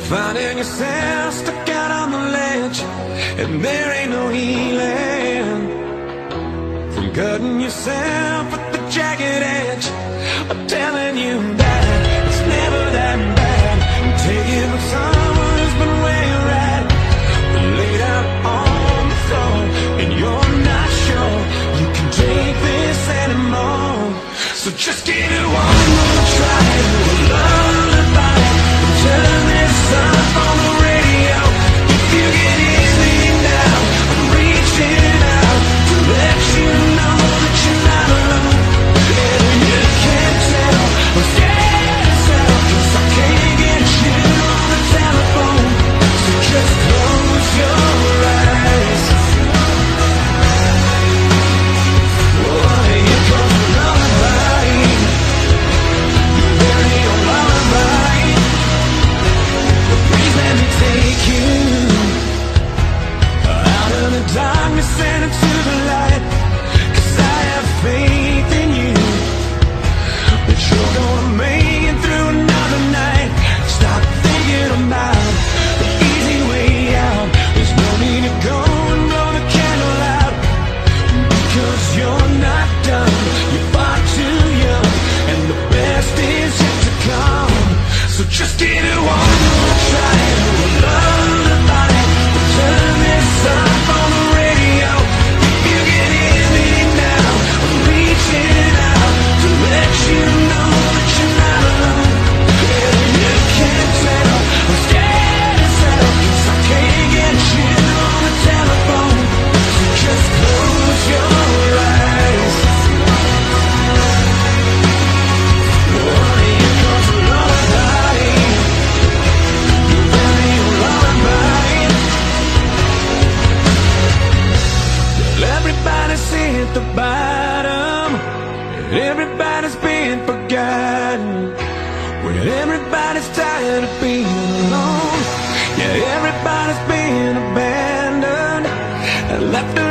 Finding yourself stuck out on the ledge, and there ain't no healing from cutting yourself at the jagged edge. I'm telling you that it's never that bad. I'm taking what someone who's been where you're at, laid out on the floor, and you're not sure you can take this anymore. So just give it one more try. Lullaby, turn this up on the radio. If you can hear me now, I'm reaching out to let you know that you're not alone. And you can't tell I'm scared as hell, 'cause I can't get you on the telephone. So just close your eyes. Oh, here comes a lullaby. There ain't no lullaby. Please let me take you out of the darkness and into the light, 'cause I have faith in you that you're gonna make it through another night. Stop thinking about the easy way out. There's no need to go and blow the candle out, because you're not done. You're far too young, and the best is yet to come. So just give it one more try. Lullaby, turn this up on the radio. If you can hear me now, I'm reaching out to let you know that you're not alone. And you can't tell I'm scared as hell, 'cause I can't get you on the telephone. So just close your eyes. Oh, here comes a lullaby. There ain't no lullaby. Well, everybody's hit the bottom, and everybody's been forgotten. Well, everybody's tired of being alone. Yeah, everybody's been abandoned and left